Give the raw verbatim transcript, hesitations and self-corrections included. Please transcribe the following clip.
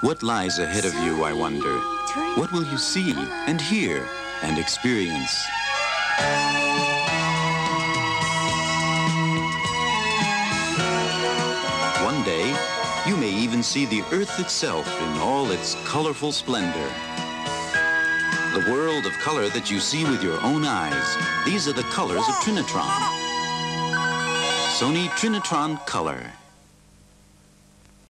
What lies ahead of you, I wonder? What will you see and hear and experience? One day, you may even see the Earth itself in all its colorful splendor. The world of color that you see with your own eyes. These are the colors of Trinitron. Sony Trinitron Color.